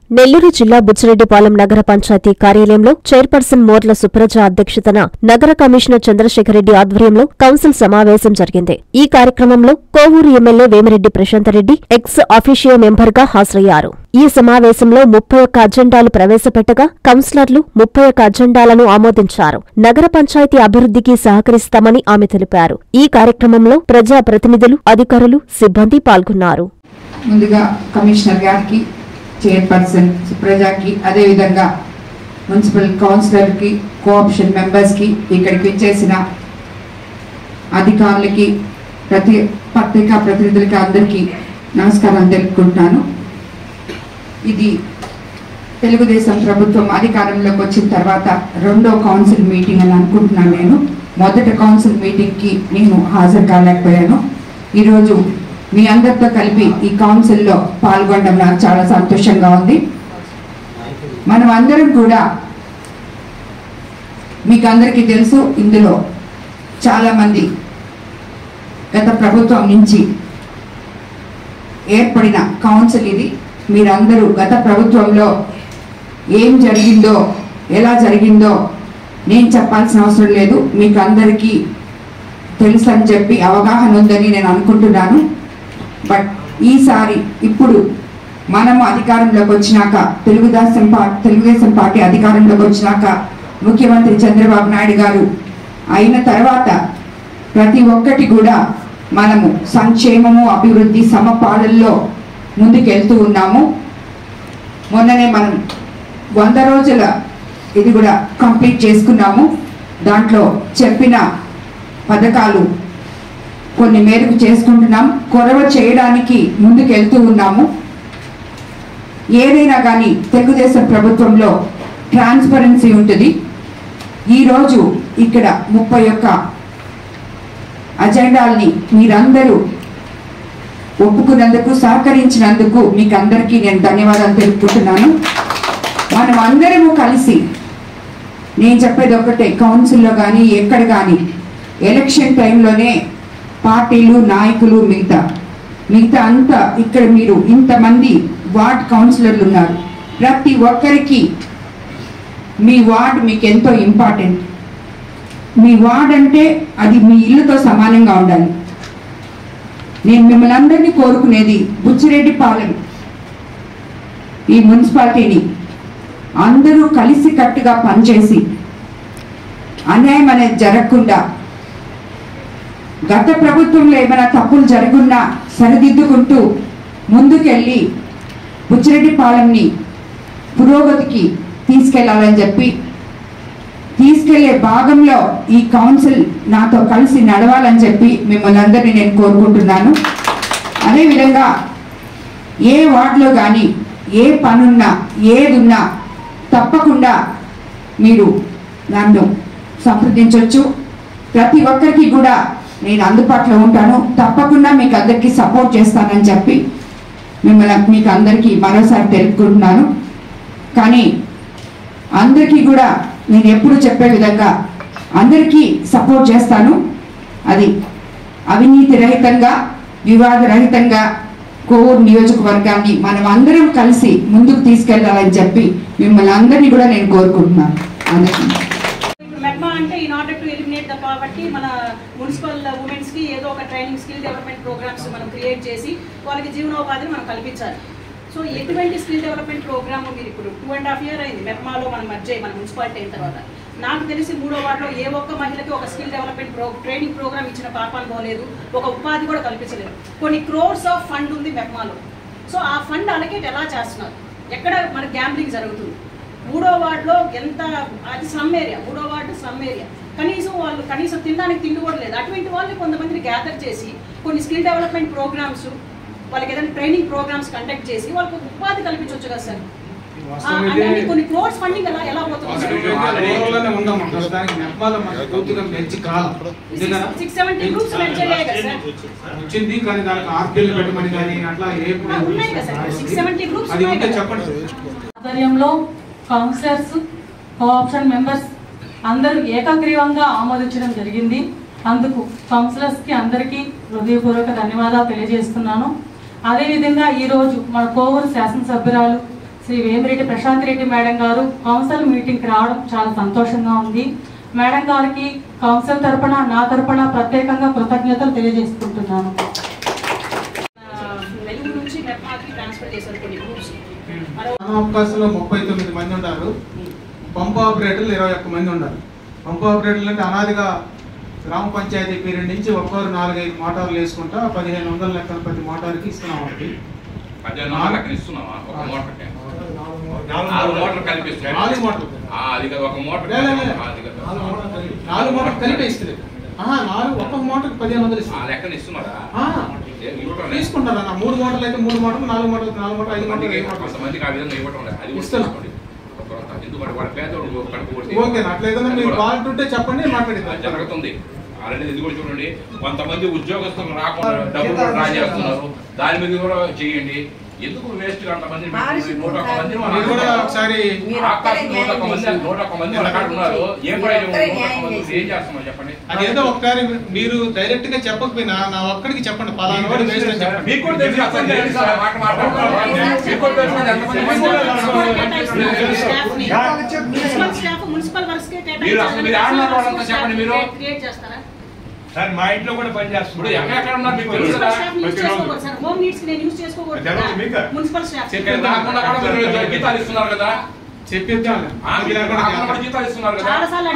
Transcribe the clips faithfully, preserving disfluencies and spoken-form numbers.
నెల్లూరు జిల్లా బుచ్చిరెడ్డిపాలెం నగర పంచాయతీ కార్యాలయంలో చైర్పర్సన్ మోర్ల సుప్రజ అధ్యక్షతన నగర కమిషనర్ చంద్రశేఖరరెడ్డి ఆధ్వర్యంలో కౌన్సిల్ సమావేశం జరిగింది. ఈ కార్యక్రమంలో Kovur MLA Vemireddy Prasanthi Reddy ex officio మెంబర్గా హాజరయ్యారు. ఈ సమావేశంలో ముప్పై ఒక్క అజెండాలు ప్రవేశపెట్టగా కౌన్సిలర్లు ముప్పై ఒక్క అజెండాలను ఆమోదించారు. నగర పంచాయతీ అభివృద్ధికి సహకరిస్తామని ఆమె తెలిపారు. ఈ కార్యక్రమంలో ప్రజా ప్రతినిధులు, అధికారులు, సిబ్బంది పాల్గొన్నారు. ముందుగా కమిషనర్ గారికి, చైర్పర్సన్ సుప్రజకి, అదేవిధంగా మున్సిపల్ కౌన్సిలర్కి, కోఆప్షన్ మెంబర్స్కి, ఇక్కడికి వచ్చేసిన అధికారులకి, ప్రతి పత్రికా ప్రతినిధులకి అందరికీ నమస్కారం తెలుపుకుంటున్నాను. ఇది తెలుగుదేశం ప్రభుత్వం అధికారంలోకి వచ్చిన తర్వాత రెండో కౌన్సిల్ మీటింగ్ అని అనుకుంటున్నాను. నేను మొదటి కౌన్సిల్ మీటింగ్కి నేను హాజరు కాలేకపోయాను. ఈరోజు మీ అందరితో కలిపి ఈ కౌన్సిల్లో పాల్గొనడం నాకు చాలా సంతోషంగా ఉంది. మనం అందరం కూడా మీకు అందరికీ తెలుసు, ఇందులో చాలామంది గత ప్రభుత్వం నుంచి ఏర్పడిన కౌన్సిల్ ఇది. మీరందరూ గత ప్రభుత్వంలో ఏం జరిగిందో, ఎలా జరిగిందో నేను చెప్పాల్సిన అవసరం లేదు, మీకు అందరికీ తెలుసు అని చెప్పి అవగాహన ఉందని నేను అనుకుంటున్నాను. బట్ ఈసారి ఇప్పుడు మనము అధికారంలోకి వచ్చినాక, తెలుగుదేశం పార్టీ తెలుగుదేశం పార్టీ అధికారంలోకి వచ్చినాక, ముఖ్యమంత్రి చంద్రబాబు నాయుడు గారు అయిన తర్వాత ప్రతి ఒక్కటి కూడా మనము సంక్షేమము, అభివృద్ధి, సమపాలనలో ముందుకెళ్తూ ఉన్నాము. మొన్ననే మనం వంద రోజుల ఇది కూడా కంప్లీట్ చేసుకున్నాము. దాంట్లో చెప్పిన పథకాలు కొన్ని మేరకు చేసుకుంటున్నాం. కొరవ చేయడానికి ముందుకెళ్తూ ఉన్నాము. ఏదైనా కానీ తెలుగుదేశం ప్రభుత్వంలో ట్రాన్స్పరెన్సీ ఉంటుంది. ఈరోజు ఇక్కడ ముప్పై ఒక్క అజెండాల్ని మీరందరూ ఒప్పుకున్నందుకు, సహకరించినందుకు మీకు అందరికీ నేను ధన్యవాదాలు తెలుపుకుంటున్నాను. మనం అందరము కలిసి, నేను చెప్పేది ఒకటే, కౌన్సిల్లో కానీ ఎక్కడ కానీ ఎలక్షన్ టైంలోనే పార్టీలు, నాయకులు, మిగతా మిగతా అంతా ఇక్కడ మీరు ఇంతమంది వార్డ్ కౌన్సిలర్లు ఉన్నారు. ప్రతి ఒక్కరికి మీ వార్డ్ మీకు ఎంతో ఇంపార్టెంట్. మీ వార్డ్ అంటే అది మీ ఇల్లుతో సమానంగా ఉండాలి. నేను మిమ్మల్ని అందరినీ కోరుకునేది, బుచ్చిరెడ్డిపాలెం ఈ మున్సిపాలిటీని అందరూ కలిసి కట్టుగా పనిచేసి అన్యాయం అనేది జరగకుండా, గత ప్రభుత్వంలో ఏమైనా తప్పులు జరుగున్నా సరిదిద్దుకుంటూ ముందుకెళ్ళి బుచ్చిరెడ్డిపాలెంని పురోగతికి తీసుకెళ్లాలని చెప్పి, తీసుకెళ్లే భాగంలో ఈ కౌన్సిల్ నాతో కలిసి నడవాలని చెప్పి మిమ్మల్ని అందరినీ నేను కోరుకుంటున్నాను. అదేవిధంగా ఏ వార్డులో కానీ ఏ పనున్నా, ఏదున్నా తప్పకుండా మీరు నన్ను సంప్రదించవచ్చు. ప్రతి ఒక్కరికి కూడా నేను అందుబాటులో ఉంటాను. తప్పకుండా మీకు అందరికీ సపోర్ట్ చేస్తానని చెప్పి మిమ్మల్ని మీకు అందరికీ మరోసారి తెలుపుకుంటున్నాను. కానీ అందరికీ కూడా నేను ఎప్పుడు చెప్పే విధంగా అందరికీ సపోర్ట్ చేస్తాను. అది అవినీతి రహితంగా, వివాద రహితంగా కోవూరు నియోజకవర్గాన్ని మనం అందరం కలిసి ముందుకు తీసుకెళ్లాలని చెప్పి మిమ్మల్ని అందరినీ కూడా నేను కోరుకుంటున్నాను. అందరికీ మెప్మా అంటే in order to eliminate the poverty, మన మున్సిపల్ ఉమెన్స్కి ఏదో ఒక ట్రైనింగ్, స్కిల్ డెవలప్మెంట్ ప్రోగ్రామ్స్ మనం క్రియేట్ చేసి వాళ్ళకి జీవనోపాధిని మనం కల్పించాలి. సో ఎటువంటి స్కిల్ డెవలప్మెంట్ ప్రోగ్రామ్ మీరు ఇప్పుడు టూ అండ్ హాఫ్ ఇయర్ అయింది మెప్మాలో మనం మర్జ్ అయ్యి మన మున్సిపాలిటీ అయిన తర్వాత, నాకు తెలిసి మూడో వార్డులో ఏ ఒక్క మహిళకి ఒక skill development pro training programme ఇచ్చిన పాపాన్ని పోలేదు, ఒక ఉపాధి కూడా కల్పించలేదు. కొన్ని క్రోర్స్ ఆఫ్ ఫండ్ ఉంది మెప్మాలో. సో ఆ ఫండ్ అలకేట్ ఎలా చేస్తున్నారు, ఎక్కడ మన గ్యాంబ్లింగ్ జరుగుతుంది. మూడో వార్డులో ఎంత, అది స్లమ్ ఏరియా, మూడో వార్డు స్లమ్ ఏరియా, కనీసం వాళ్ళు కనీసం తినడానికి తిండి కూడా లేదు. అటువంటి వాళ్ళు కొంతమందిని గ్యాదర్ చేసి కొన్ని స్కిల్ డెవలప్మెంట్ ప్రోగ్రామ్స్, వాళ్ళకి ఏదైనా ట్రైనింగ్ ప్రోగ్రామ్స్ కండక్ట్ చేసి వాళ్ళకి ఉపాధి కల్పించవచ్చు కదా సార్. అంటే కొన్ని క్రోర్స్ ఫండింగ్ ఎలా ఎలా పోతుంది? సిక్స్ సెవెంటీ గ్రూప్స్ ఉన్నాయి కదా సార్, సిక్స్ సెవెంటీ గ్రూప్స్ ఆధ్వర్యంలో కౌన్సిలర్స్, కోఆప్షన్ మెంబర్స్ అందరూ ఏకగ్రీవంగా ఆమోదించడం జరిగింది. అందుకు కౌన్సిలర్స్కి అందరికీ హృదయపూర్వక ధన్యవాదాలు తెలియజేస్తున్నాను. అదేవిధంగా ఈరోజు మన కోవూరు శాసనసభ్యురాలు శ్రీ వేమిరెడ్డి ప్రశాంత్ రెడ్డి మేడం గారు కౌన్సిల్ మీటింగ్కి రావడం చాలా సంతోషంగా ఉంది. మేడం గారికి కౌన్సిల్ తరపున నా తరపున ప్రత్యేకంగా కృతజ్ఞతలు తెలియజేసుకుంటున్నాను. అవకాశంలో ముప్పై తొమ్మిది మంది ఉన్నారు. పంపు ఆపరేటర్లు ఇరవై ఒక్క మంది ఉన్నారు. పంపు ఆపరేటర్లు అంటే అనాదిగా గ్రామ పంచాయతీ పీరియడ్ నుంచి ఒక్కొక్కరు నాలుగైదు మోటార్లు వేసుకుంటా పదిహేను వందల లెక్కన ప్రతి మోటార్కి ఇస్తున్నాం. ఒకటి నాలుగు మోటార్ కలిపి ఇస్తుంది. నాలుగు ఒక్కొక్క మోటార్కి పదిహేను వందలు తీసుకుంటారు అన్న. మూడు మోటార్లు అయితే మూడు మోటార్లు, నాలుగు మోటార్లు నాలుగు మోటార్లు, ఐదు మోటార్లు ఇస్తున్నాం. ఓకేనా? అట్లేదన్నా మీరు బాగుంటుంటే చెప్పండి, మాట్లాడేది జరుగుతుంది. అలాంటి ఇది కూడా చూడండి, కొంతమంది ఉద్యోగస్తులు రాకుండా డబ్బులు డ్రా చేస్తున్నారు, దాని మీద కూడా చేయండి. ఎందుకు వేస్ట్ అంతమంది నూట ఒక్క మంది ఒకసారి నూట ఒక్క మంది నూట ఒక్క మంది ఉన్నారు. ఏం ఏం చేస్తున్నారు చెప్పండి. అదేదో ఒకసారి మీరు డైరెక్ట్ గా చెప్పకపోయినా నా ఒక్కడికి చెప్పండి, పలానా వాడు వేస్ట్ అని చెప్పండి. మీకు కూడా తెలుసు మాట మాట్లాడుతున్నారు. మీరు అసలు మీరు ఆడిన వాళ్ళంతా చెప్పండి. మీరు సార్ మా ఇంట్లో కూడా పని చేస్తున్నారు. ఎక్కడ ఉన్నారు మీకు తెలుసు కదా. జీతాలు ఇస్తున్నారు కదా, చెప్పిద్దాం జీతాలు ఇస్తున్నారు కదా.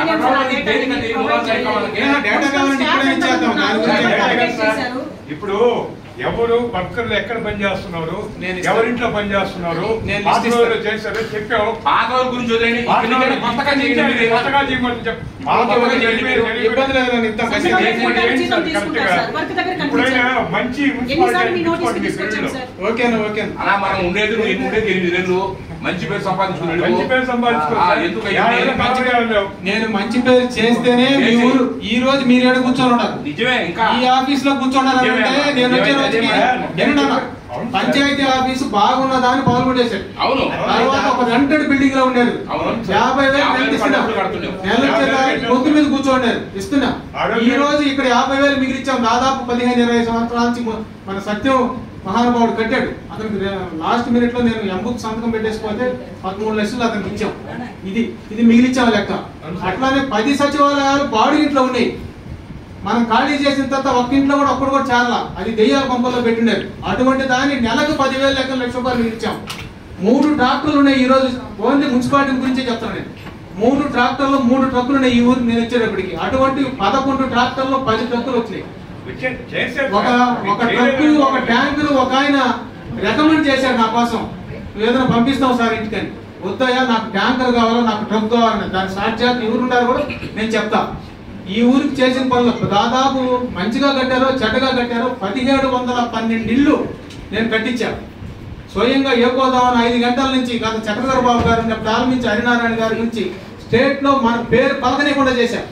ఇప్పుడు ఎవరు వర్కర్లు ఎక్కడ పని చేస్తున్నారు, ఎవరింట్లో పని చేస్తున్నారు, చేశారు చెప్పావు. ఆగవారి గురించి వదిలేండి. మంచి అలా మనం ఉండేది ఉండేది ఎనిమిది నెలలు మంచి పేరు సంపాదించుకున్నాడు. మంచి పేరు సంపాదించుకున్నాడు. నేను మంచి పేరు చేస్తేనే మీ ఊరు ఈ రోజు మీరు ఏడ కూర్చొని ఉన్నారు. నిజమే. ఇంకా ఈ ఆఫీస్ లో కూర్చోండాలంటే నేను వచ్చే రోజుకి పంచాయతీ ఆఫీసు బాగున్నదా అని పౌలు చేశాడు. అవును. తర్వాత ఒక రెంటెడ్ బిల్డింగ్ లో ఉండేది. యాభై వేలు నెల పొద్దు మీద కూర్చోండారు ఇస్తున్నా. ఈ రోజు ఇక్కడ యాభై వేలు మిగిలిచ్చాం. దాదాపు పదిహేను ఇరవై సంవత్సరాల నుంచి మన సత్యం మహానుభావుడు కట్టాడు. అతనికి లాస్ట్ మినిట్ లో నేను ఎంబుక్ సంతకం పెట్టేసిపోతే పదమూడు లక్షలు అతనికి ఇచ్చాం. ఇది ఇది మిగిలిచ్చాం లెక్క. అట్లానే పది సచివాలయాలు బాడీ ఇంట్లో ఉన్నాయి. మనం ఖాళీ చేసిన తర్వాత ఒక్క ఇంట్లో కూడా ఒక్కడు కూడా చాలా అది దెయ్యాల పంపల్లో పెట్టిండారు. అటువంటి దాన్ని నెలకు పదివేల లెక్కల లక్ష రూపాయలు మిగిలిచ్చాం. మూడు ట్రాక్టర్లు ఉన్నాయి ఈ రోజు. ఓన్లీ మున్సిపాలిటీ గురించే చెప్తాను నేను. మూడు ట్రాక్టర్లు మూడు ట్రక్కులు ఉన్నాయి ఈ ఊరికి నేను వచ్చేటప్పటికి. అటువంటి పదకొండు ట్రాక్టర్లు పది ట్రక్కులు వచ్చినాయి. ఒక ఒక ట్రక్కు ఒక ట్యాంకులు ఒక ఆయన రికమెండ్ చేశాడు నా కోసం, ఏదైనా పంపిస్తాం సార్ ఇంటికని. వద్దయ్యా నాకు ట్యాంకర్ కావాలా, నాకు ట్రక్ కావాలని. దాని స్టార్ట్ చేయాలి ఎవరున్నారు కూడా నేను చెప్తా. ఈ ఊరికి చేసిన పనులు దాదాపు మంచిగా కట్టారో చెడ్డగా కట్టారో పదిహేడు వందల పన్నెండు ఇళ్ళు నేను కట్టించాను స్వయంగా. ఏ గోదావరి ఐదు గంటల నుంచి గత చక్రధర బాబు గారు ప్రారంభించి హరినారాయణ గారి నుంచి స్టేట్ లో మన పేరు పలకనీయకుండా చేశారు.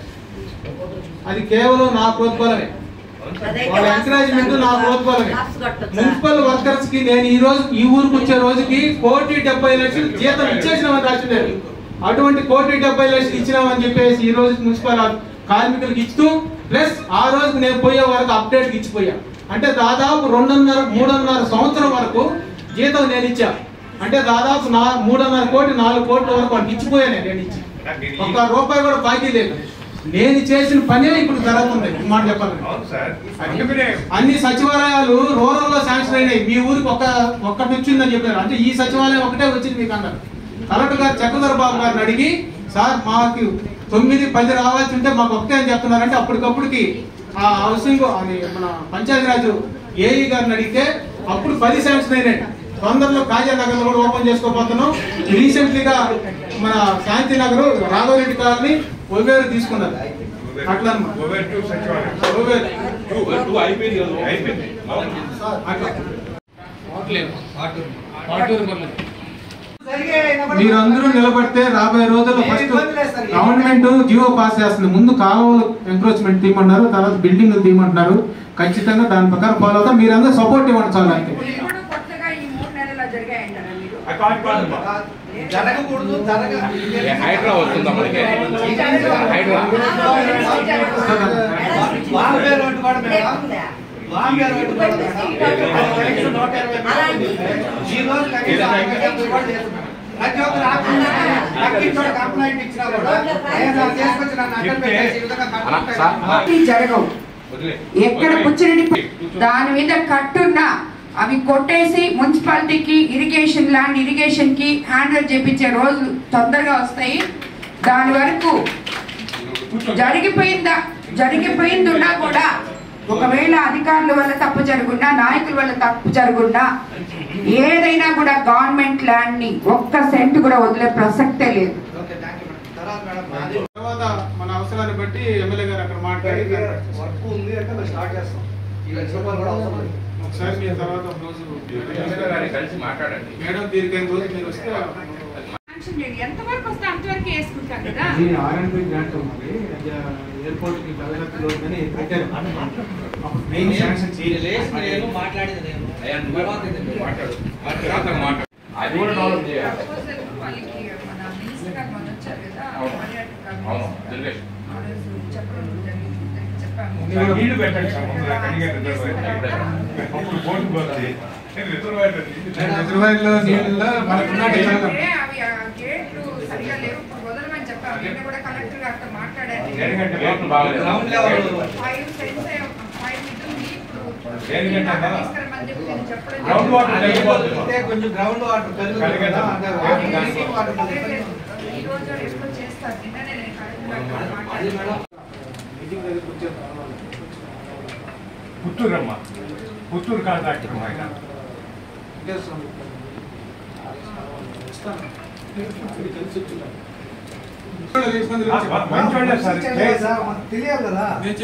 అది కేవలం నా ప్రోత్బలమే, వాళ్ళ ఎంకరేజ్మెంట్ నా ప్రోత్బలమే. మున్సిపల్ వర్కర్స్ కి నేను ఈ రోజు ఈ ఊరికి వచ్చే రోజుకి కోటి డెబ్బై లక్షలు జీతం ఇచ్చేసినామని రాసిండారు. అటువంటి కోటి డెబ్బై లక్షలు ఇచ్చినామని చెప్పేసి ఈ రోజు మున్సిపల్ కార్మికులకు ఇస్తూ ప్లస్ ఆ రోజు నేను పోయే వరకు అప్డేట్ ఇచ్చిపోయా. అంటే దాదాపు రెండున్నర మూడున్నర సంవత్సరం వరకు జీతం నేను ఇచ్చా. అంటే దాదాపు నా మూడున్నర కోటి నాలుగు కోట్ల వరకు వాళ్ళకి ఇచ్చిపోయాను నేను ఇచ్చి. ఒక్క రూపాయి కూడా బాకీ లేదు. నేను చేసిన పనే ఇప్పుడు జరుగుతుంది. మాట చెప్పాలి, అన్ని సచివాలయాలు రూరల్ లో శాంక్షన్ అయినాయి. మీ ఊరికి ఒక ఒక్కటి వచ్చిందని చెప్పారు. అంటే ఈ సచివాలయం ఒకటే వచ్చింది మీకు అన్నారు. కలెక్టర్ గారు చక్రధర బాబు గారిని అడిగి సార్ మాకు తొమ్మిది పది రావాల్సి ఉంటే మాకు ఒకటే అని చెప్తున్నారంటే అప్పటికప్పుడుకి ఆ హౌసింగ్ అది మన పంచాయతీరాజు ఏఈ గారిని అడిగితే అప్పుడు పది శాంక్షన్ అయినాయి. తొందరలో కాజానగర్ లో కూడా ఓపెన్ చేసుకోబోతున్నాం. రీసెంట్లీగా మన శాంతినగర్ రాఘవరెడ్డి కాలనీ ఒవేరు తీసుకున్నారు. అట్లా మీరందరూ నిలబడితే రాబోయే రోజుల్లో ఫస్ట్ గవర్నమెంట్ జియో పాస్ చేస్తుంది. ముందు కాలువలు ఎంక్రోచ్మెంట్ తీయమన్నారు, తర్వాత బిల్డింగ్ తీయమంటున్నారు. ఖచ్చితంగా దాని ప్రకారం ఫాలో అవుతాం. మీరందరూ సపోర్ట్ ఇవ్వండి చాలు. అయితే హైడ్రా వస్తుందా మనకి? హైడ్రా జీరో ప్రతి ఒక్కరు ఆకుండా కంప్లైంట్ ఇచ్చినా కూడా చేసుకొచ్చి నన్ను అడ్డం పెట్టేసి ఈ విధంగా జరగవు. ఎక్కడ పుచ్చిరెడ్డి దాని మీద కట్టున్నా అవి కొట్టేసి మున్సిపాలిటీకి ఇరిగేషన్ ల్యాండ్ ఇరిగేషన్ కి హ్యాండ్ చేపించే రోజులు తొందరగా వస్తాయి. దాని వరకు జరిగిపోయిందా జరిగిపోయిందున్నా కూడా ఒకవేళ అధికారుల వల్ల తప్పు జరుగున్నా నాయకుల వల్ల తప్పు జరుగున్నా ఏదైనా కూడా గవర్నమెంట్ ల్యాండ్ ని ఒక్క సెంట్ కూడా వదిలే ప్రసక్తే లేదు. తర్వాత మన అవసరాన్ని బట్టి ఎమ్మెల్యే గారు అక్కడ మాట్లాడి వర్క్ ఉంది అంటే స్టార్ట్ చేస్తాం. ఈ లక్ష రూపాయలు కూడా అవసరం లేదు. ఒకసారి మీరు తర్వాత రోజు కలిసి మాట్లాడండి మేడం దీనికైన రోజు మీరు వస్తే ఎంతవరకు వస్తే అంతవరకు వేసుకుంటాం కదా. ఆర్ఎండ్బి గ్రాంట్ ఉంది ఎయిర్పోర్ట్ కి భద్రతలో పెట్టారు. అప్పుడు మెయిన్ శాంక్షన్ చేయలేదు. మాట్లాడేది మాట్లాడు అది కూడా డెవలప్ చేయాలి. నీళ్లు పెట్టండి రిజర్వాయర్లో నీళ్ళ మనకున్న గ్రౌండ్ వాటర్ కొంచెం గ్రౌండ్ వాటర్ పుత్తూరు అమ్మ పుత్తూరు కాంట్రాక్టర్ ఆయన తెలియాలి కదా.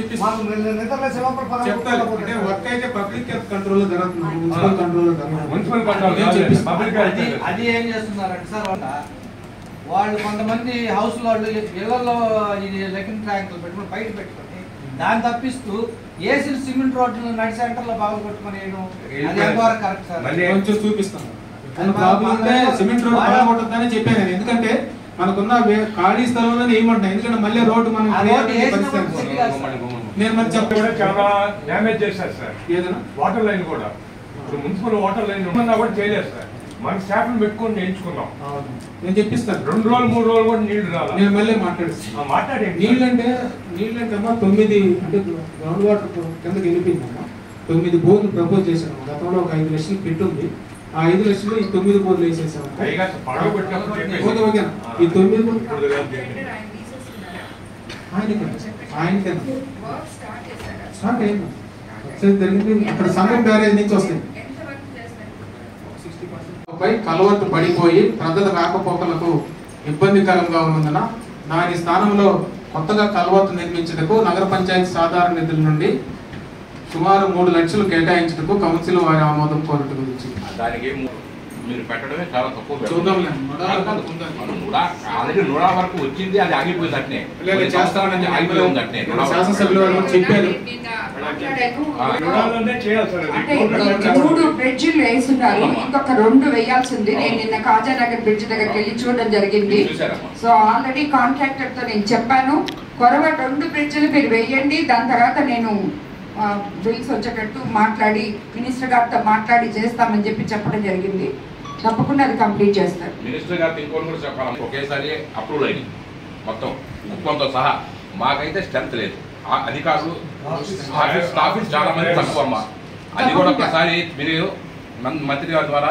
వర్క్ అయితే పబ్లిక్ కంట్రోల్ లో జరుగుతుంది. Municipal control municipal control public అది ఏం చేస్తున్నారంటే సార్ వాళ్ళ వాళ్ళు కొంతమంది హౌస్ వాళ్ళు ఇళ్లలో ఇది లెక్కిన ట్యాంకులు పెట్టుకుని బయట పెట్టుకుని దాన్ని తప్పిస్తూ ఏసీ సిమెంట్ రోడ్లు నడి సెంటర్ లో బాగా కొట్టుకుని అది ఎంతవరకు కరెక్ట్ సార్? కొంచెం చూపిస్తాను. సిమెంట్ రోడ్ బాగొట్టద్దని చెప్పాను నేను. ఎందుకంటే మనకున్న ఖాళీ స్థలంలో ఏమంటాయి. ఎందుకంటే మళ్ళీ రోడ్డు మనం నేను మరి చెప్ప చాలా డ్యామేజ్ చేశారు సార్. ఏదైనా వాటర్ లైన్ కూడా ఇప్పుడు మున్సిపల్ వాటర్ లైన్ ఉన్నా కూడా చేయలేదు సార్. మన స్టాఫ్ పెట్టుకొని నేర్చుకున్నాం. నేను చెప్పిస్తాను. రెండు రోజులు మూడు రోజులు కూడా నీళ్లు రావాలి. నేను మళ్ళీ మాట్లాడిస్తాను. మాట్లాడేది నీళ్ళు అంటే నీళ్ళు అంటే అమ్మా తొమ్మిది అంటే గ్రౌండ్ వాటర్ కిందకి వెళ్ళిపోయిందమ్మా. తొమ్మిది బోర్లు ప్రపోజ్ చేశాను. గతంలో ఒక ఐదు లక్షలు పెట్టుంది. ఆ ఐదు లక్షలు ఈ తొమ్మిది బోర్లు వేసేసాము. ఈ తొమ్మిది ఆయనకి స్టార్ట్ అయింది. అక్కడ సంగం బ్యారేజ్ నుంచి వస్తాయి. కలవత్తు పడిపోయి ప్రజల రాకపోకలకు ఇబ్బందికరంగా ఉన్నందున దాని స్థానంలో కొత్తగా కలవత్తు నిర్మించటకు నగర పంచాయతీ సాధారణ నిధుల నుండి సుమారు మూడు లక్షలు కేటాయించటకు కౌన్సిల్ వారి ఆమోదం కోరట గురించి దానికి మీరు పెట్టడమే చాలా తక్కువ. చూద్దాంలే. ఆల్రెడీ నూడా వరకు వచ్చింది, అది ఆగిపోయింది అట్నే చేస్తామని ఆగిపోయింది అట్నే. శాసనసభ్యులు చెప్పారు. మూడు బ్రిడ్జిలు వేస్తున్నారు, ఇంకొక రెండు వేయాల్సింది. నేను నిన్న కాజానగర్ బ్రిడ్జ్ దగ్గరికి వెళ్ళి చూడడం జరిగింది. సో ఆల్రెడీ కాంట్రాక్టర్ తో నేను చెప్పాను, కొరవ రెండు బ్రిడ్జిలు మీరు వేయండి, దాని తర్వాత నేను బిల్స్ వచ్చేటట్టు మాట్లాడి మినిస్టర్ గారితో మాట్లాడి చేస్తామని చెప్పి చెప్పడం జరిగింది. తప్పకుండా అది కంప్లీట్ చేస్తారు. మినిస్టర్ గారితో ఇంకోటి కూడా చెప్పాలి. ఒకేసారి అప్రూవల్ అయింది మొత్తం మొత్తంతో సహా. మాకైతే స్ట్రెంత్ లేదు. అధికారులు స్టాఫ్ చాలా మంది తక్కువ అమ్మా. అది కూడా ఒకసారి మీరు మంత్రి గారి ద్వారా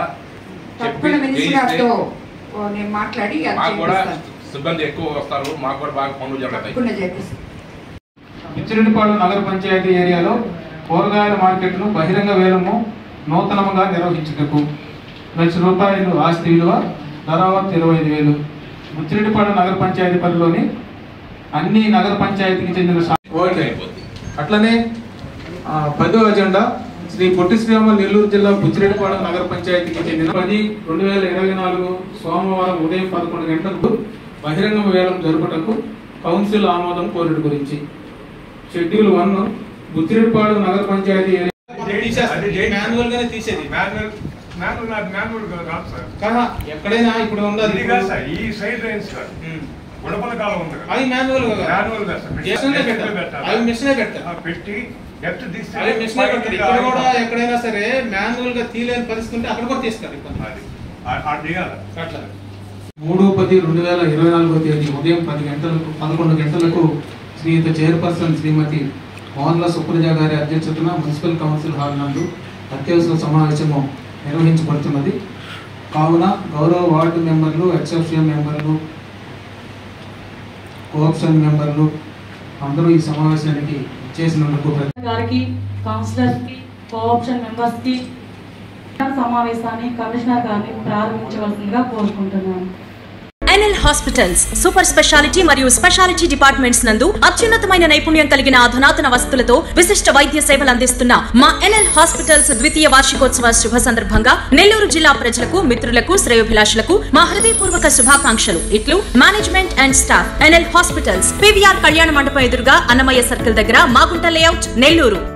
మాట్లాడి మాకు కూడా సిబ్బంది ఎక్కువ వస్తారు, మాకు కూడా బాగా పనులు జరుగుతాయి. పిచ్చిరెడ్డిపాడు నగర పంచాయతీ ఏరియాలో కూరగాయల మార్కెట్ను బహిరంగ వేలము నూతనంగా నిర్వహించుటకు లక్ష రూపాయలు ఆస్తి విలువ, ధరావత్ ఇరవై ఐదు వేలు. పిచ్చిరెడ్డిపాడు నగర పంచాయతీ పరిధిలోని అన్ని నగర పంచాయతీకి చెందిన అట్లనే పదో అజెండా శ్రీ పొట్టి శ్రీరాములు నెల్లూరు జిల్లా బుచ్చిరెడ్డిపాడు నగర పంచాయతీకి చెందిన పది రెండు వేల ఇరవై నాలుగు సోమవారం ఉదయం పదకొండు గంటలకు బహిరంగ వేలం జరుపుటకు కౌన్సిల్ ఆమోదం కోరట గురించి. షెడ్యూల్ వన్ బుచ్చిరెడ్డిపాడు నగర పంచాయతీ ఎక్కడైనా ఇప్పుడు ఉండదు. ఈ సైడ్ రైన్స్ సార్ గుడపల కాలం ఉంది, అది మాన్యువల్ మాన్యువల్ పెట్టి ఎక్కడైనా సరే మాన్యువల్ గా తీయలేని పరిస్థితి ఉంటే అక్కడ కూడా తీస్తారు అట్లా మూడు పది రెండు వేల ఇరవై నాలుగో తేదీ ఉదయం పది గంటలకు పదకొండు గంటలకు శ్రీయుత చైర్పర్సన్ శ్రీమతి మోహన్ల సుప్రజ గారి అధ్యక్షతన మున్సిపల్ కౌన్సిల్ హాల్ నందు అత్యవసర సమావేశము నిర్వహించబడుతున్నది. కావున గౌరవ వార్డు మెంబర్లు, ఎక్సెప్షన్ మెంబర్లు, కోఆప్షన్ మెంబర్లు అందరూ ఈ సమావేశానికి చేసినందుకు గారికి, కౌన్సిలర్స్ కి, కోఆప్షన్ మెంబర్స్ కి సమావేశాన్ని కమిషనర్ గారిని ప్రారంభించవలసిందిగా కోరుకుంటున్నాను. ఎన్ఎల్ హాస్పిటల్స్ సూపర్ స్పెషాలిటీ మరియు స్పెషాలిటీ డిపార్ట్మెంట్స్ నందు అత్యున్నతమైన నైపుణ్యం కలిగిన అధునాతన వసతులతో విశిష్ట వైద్య సేవలు అందిస్తున్న మా ఎన్ఎల్ హాస్పిటల్స్ ద్వితీయ వార్షికోత్సవ శుభ సందర్భంగా నెల్లూరు జిల్లా ప్రజలకు, మిత్రులకు, శ్రేయోభిలాషులకు మా హృదయపూర్వక శుభాకాంక్షలు. ఇట్లు management and staff. NL hospitals, PVR కళ్యాణ మండపం ఎదురుగా అన్నమయ్య సర్కిల్ దగ్గర, మాగుంట లేఅవుట్, నెల్లూరు.